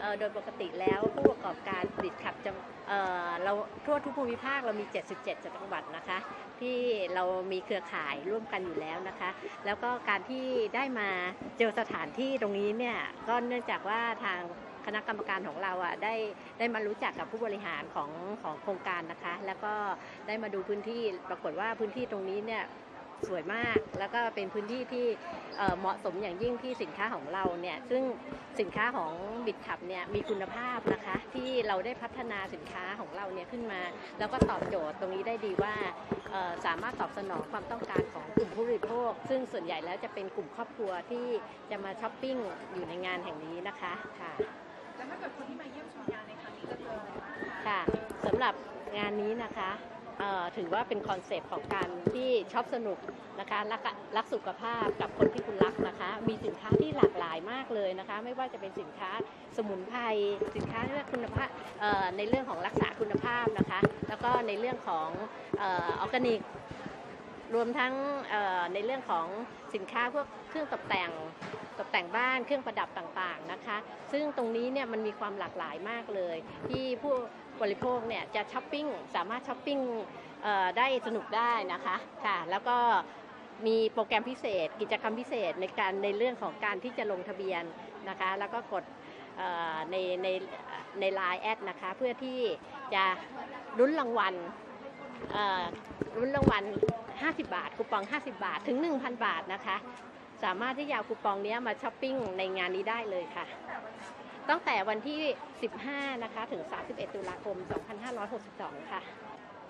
โดยปกติแล้วผู้ประกอบการผลิตขับจะเราทั่วทุกภูมิภาคเรามี 77 จังหวัดนะคะที่เรามีเครือข่ายร่วมกันอยู่แล้วนะคะแล้วก็การที่ได้มาเจอสถานที่ตรงนี้เนี่ยก็เนื่องจากว่าทางคณะกรรมการของเราได้มารู้จักกับผู้บริหารของโครงการนะคะแล้วก็ได้มาดูพื้นที่ปรากฏว่าพื้นที่ตรงนี้เนี่ยสวยมากแล้วก็เป็นพื้นที่ที่เหมาะสมอย่างยิ่งที่สินค้าของเราเนี่ยซึ่งสินค้าของบิดขับเนี่ยมีคุณภาพนะคะที่เราได้พัฒนาสินค้าของเราเนี่ยขึ้นมาแล้วก็ตอบโจทย์ตรงนี้ได้ดีว่าสามารถตอบสนองความต้องการของกลุ่มผู้บริโภคซึ่งส่วนใหญ่แล้วจะเป็นกลุ่มครอบครัวที่จะมาช้อปปิ้งอยู่ในงานแห่งนี้นะคะค่ะแล้วถ้าเกิดคนที่มาเยี่ยมชมงานในครั้งนี้จะเจออะไรบ้างคะค่ะสำหรับงานนี้นะคะถือว่าเป็นคอนเซปต์ของการที่ช็อปสนุกนะคะรักสุขภาพกับคนที่คุณรักนะคะมีสินค้าที่หลากหลายมากเลยนะคะไม่ว่าจะเป็นสินค้าสมุนไพรสินค้าเรื่องคุณภาพในเรื่องของรักษาคุณภาพนะคะแล้วก็ในเรื่องของออร์แกนิกรวมทั้งในเรื่องของสินค้าพวกเครื่องตกแต่งบ้านเครื่องประดับต่างๆนะคะซึ่งตรงนี้เนี่ยมันมีความหลากหลายมากเลยที่ผู้บริโภคเนี่ยจะช้อปปิ้งสามารถช้อปปิ้งได้สนุกได้นะคะค่ะแล้วก็มีโปรแกรมพิเศษกิจกรรมพิเศษในเรื่องของการที่จะลงทะเบียนนะคะแล้วก็กดในไลน์แอดนะคะเพื่อที่จะลุ้นรางวัล50 บาทคูปอง50 บาทถึง 1,000 บาทนะคะสามารถที่จะเอาคูปองนี้มาช้อปปิ้งในงานนี้ได้เลยค่ะตั้งแต่วันที่ 15 นะคะถึง 31 ตุลาคม 2562 ค่ะปี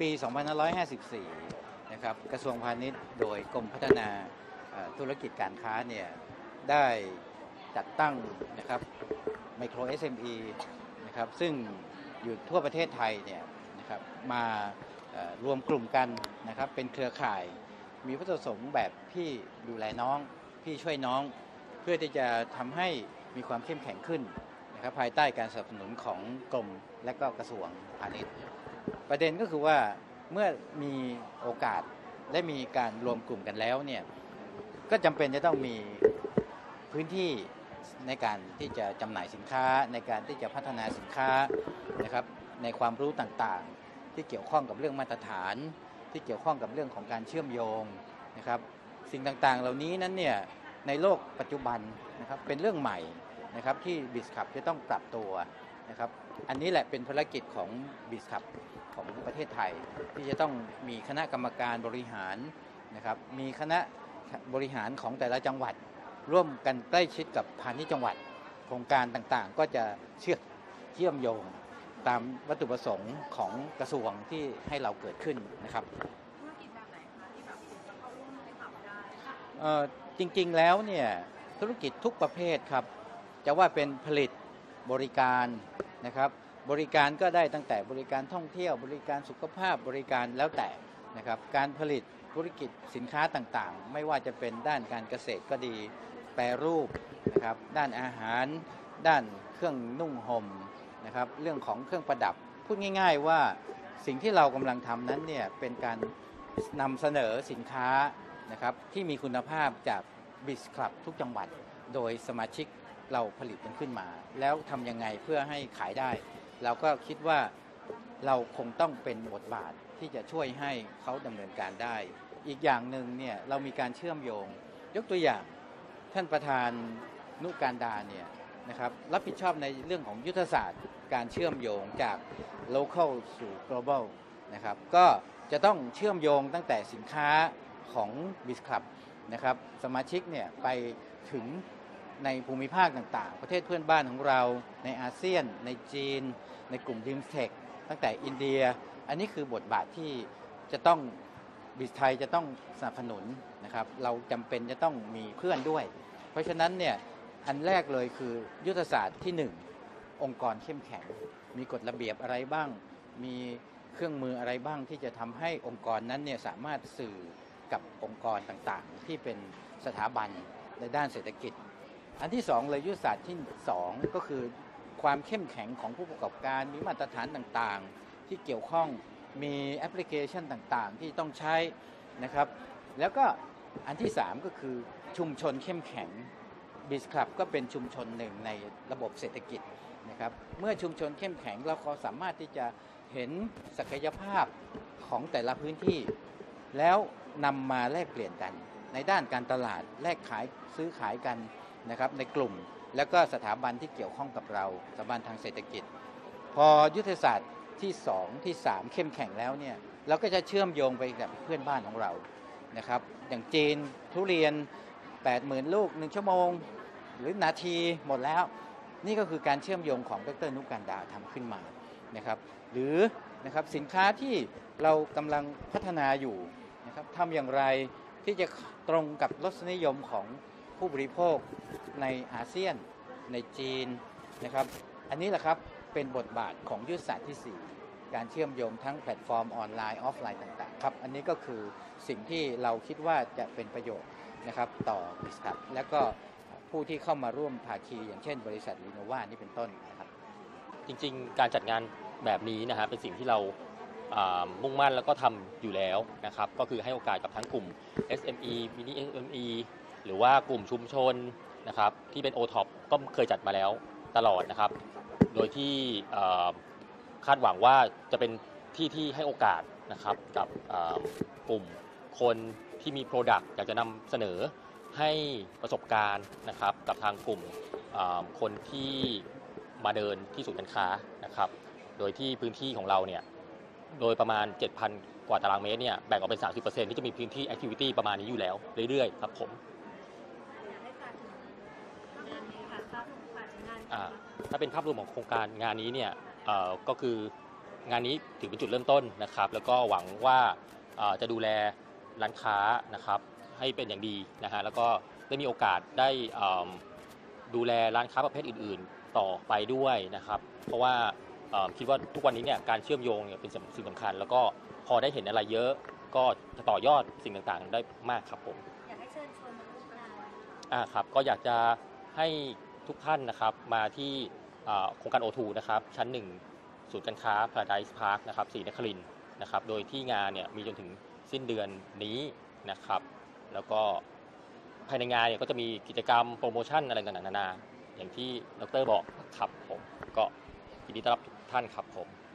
2554 นะครับกระทรวงพาณิชย์โดยกรมพัฒนาธุรกิจการค้าเนี่ยได้จัดตั้งนะครับไมโคร SME นะครับซึ่งอยู่ทั่วประเทศไทยเนี่ยนะครับมารวมกลุ่มกันนะครับเป็นเครือข่ายมีวัตถุประสงค์แบบพี่ดูแลน้องพี่ช่วยน้องเพื่อที่จะทำให้มีความเข้มแข็งขึ้นนะครับภายใต้การสนับสนุนของกรมและก็กระทรวงพาณิชย์ประเด็นก็คือว่าเมื่อมีโอกาสและมีการรวมกลุ่มกันแล้วเนี่ยก็จำเป็นจะต้องมีพื้นที่ในการที่จะจำหน่ายสินค้าในการที่จะพัฒนาสินค้านะครับในความรู้ต่างๆที่เกี่ยวข้องกับเรื่องมาตรฐานที่เกี่ยวข้องกับเรื่องของการเชื่อมโยงนะครับสิ่งต่างๆเหล่านี้นั้นเนี่ยในโลกปัจจุบันนะครับเป็นเรื่องใหม่นะครับที่บิสคับจะต้องปรับตัวนะครับอันนี้แหละเป็นภารกิจของบิสคับของประเทศไทยที่จะต้องมีคณะกรรมการบริหารนะครับมีคณะบริหารของแต่ละจังหวัดร่วมกันใกล้ชิดกับพาณิชย์จังหวัดโครงการต่างๆก็จะเชื่อมโยงตามวัตถุประสงค์ของกระทรวงที่ให้เราเกิดขึ้นนะครับธุรกิจแบบไหนคะที่แบบจะเข้าร่วมในขับได้จริงๆแล้วเนี่ยธุรกิจทุกประเภทครับจะว่าเป็นผลิตบริการนะครับบริการก็ได้ตั้งแต่บริการท่องเที่ยวบริการสุขภาพบริการแล้วแต่นะครับการผลิตธุรกิจสินค้าต่างๆไม่ว่าจะเป็นด้านการเกษตรก็ดีแปรรูปนะครับด้านอาหารด้านเครื่องนุ่งห่มนะครับเรื่องของเครื่องประดับพูดง่ายๆว่าสิ่งที่เรากำลังทำนั้นเนี่ยเป็นการนำเสนอสินค้านะครับที่มีคุณภาพจากบิสคลับทุกจังหวัดโดยสมาชิกเราผลิตมันขึ้นมาแล้วทำยังไงเพื่อให้ขายได้เราก็คิดว่าเราคงต้องเป็นบทบาทที่จะช่วยให้เขาดำเนินการได้อีกอย่างหนึ่งเนี่ยเรามีการเชื่อมโยงยกตัวอย่างท่านประธานนุการดาเนี่ยนะครับรับผิดชอบในเรื่องของยุทธศาสตร์การเชื่อมโยงจาก local สู่ global นะครับก็จะต้องเชื่อมโยงตั้งแต่สินค้าของบิสคลับนะครับสมาชิกเนี่ยไปถึงในภูมิภาคต่างๆประเทศเพื่อนบ้านของเราในอาเซียนในจีนในกลุ่มริมเทคตั้งแต่อินเดียอันนี้คือบทบาทที่จะต้องบิสไทยจะต้องสนับสนุนนะครับเราจำเป็นจะต้องมีเพื่อนด้วยเพราะฉะนั้นเนี่ยอันแรกเลยคือยุทธศาสตร์ที่1องค์กรเข้มแข็งมีกฎระเบียบอะไรบ้างมีเครื่องมืออะไรบ้างที่จะทำให้องค์กรนั้นเนี่ยสามารถสื่อกับองค์กรต่างๆที่เป็นสถาบันในด้านเศรษฐกิจอันที่2เลยยุทธศาสตร์ที่2ก็คือความเข้มแข็งของผู้ประกอบการมีมาตรฐานต่างๆที่เกี่ยวข้องมีแอปพลิเคชันต่างๆที่ต้องใช้นะครับแล้วก็อันที่3ก็คือชุมชนเข้มแข็งบิสคลับก็เป็นชุมชนหนึ่งในระบบเศรษฐกิจนะครับเมื่อชุมชนเข้มแข็งเราก็สามารถที่จะเห็นศักยภาพของแต่ละพื้นที่ แล้วนำมาแลกเปลี่ยนกันในด้านการตลาดแลกขายซื้อขายกันนะครับในกลุ่มแล้วก็สถาบันที่เกี่ยวข้องกับเราสถาบันทางเศรษฐกิจ พอยุทธศาสตร์ที่2ที่3เข้มแข็งแล้วเนี่ยเราก็จะเชื่อมโยงไปกับเพื่อนบ้านของเรานะครับอย่างจีนทุเรียน 80,000 ลูก1ชั่วโมงหรือนาทีหมดแล้วนี่ก็คือการเชื่อมโยงของดร.นุกันดาทำขึ้นมานะครับหรือนะครับสินค้าที่เรากำลังพัฒนาอยู่นะครับทำอย่างไรที่จะตรงกับรสนิยมของผู้บริโภคในอาเซียนในจีนนะครับอันนี้แหละครับเป็นบทบาทของยุทธศาสตร์ที่ 4การเชื่อมโยงทั้งแพลตฟอร์มออนไลน์ออฟไลน์ต่างๆครับอันนี้ก็คือสิ่งที่เราคิดว่าจะเป็นประโยชน์นะครับต่อบริษัทและก็ผู้ที่เข้ามาร่วมภาคีอย่างเช่นบริษัทลีโนวานี่เป็นต้นนะครับจริงๆการจัดงานแบบนี้นะฮะเป็นสิ่งที่เรามุ่งมั่นแล้วก็ทำอยู่แล้วนะครับก็คือให้โอกาสกับทั้งกลุ่ม SME Mini SME หรือว่ากลุ่มชุมชนนะครับที่เป็น OTOP ก็เคยจัดมาแล้วตลอดนะครับโดยที่คาดหวังว่าจะเป็นที่ที่ให้โอกาสนะครับกับกลุ่มคนที่มี Product อยากจะนำเสนอให้ประสบการณ์นะครับกับทางกลุ่มคนที่มาเดินที่ศูนย์การค้านะครับโดยที่พื้นที่ของเราเนี่ยโดยประมาณ 7,000 กว่าตารางเมตรเนี่ยแบ่งออกเป็น 30% ที่จะมีพื้นที่ Activity ประมาณนี้อยู่แล้วเรื่อยๆครับผมอยากให้ฝากถึงงานนี้ค่ะฝากถึงงานนี้ถ้าเป็นภาพรวมของโครงการงานนี้เนี่ยก็คืองานนี้ถือเป็นจุดเริ่มต้นนะครับแล้วก็หวังว่าจะดูแลร้านค้านะครับให้เป็นอย่างดีนะฮะแล้วก็ได้มีโอกาสได้ดูแลร้านค้าประเภทอื่นๆต่อไปด้วยนะครับเพราะว่าคิดว่าทุกวันนี้เนี่ยการเชื่อมโยงเนี่ยเป็นสิ่งสำคัญแล้วก็พอได้เห็นอะไรเยอะก็จะต่อยอดสิ่งต่างๆได้มากครับผมอยากให้เชิญชวนมาร่วมงานครับก็อยากจะให้ทุกท่านนะครับมาที่โครงการ O2 นะครับชั้น 1 ศูนย์การค้า Paradise Park นะครับศรีนครินทร์นะครับโดยที่งานเนี่ยมีจนถึงสิ้นเดือนนี้นะครับแล้วก็ภายในงานเนี่ยก็จะมีกิจกรรมโปรโมชั่นอะไรต่างๆนานาอย่างที่ดร.บอกครับผมก็ยินดีต้อนรับทุกท่านครับผม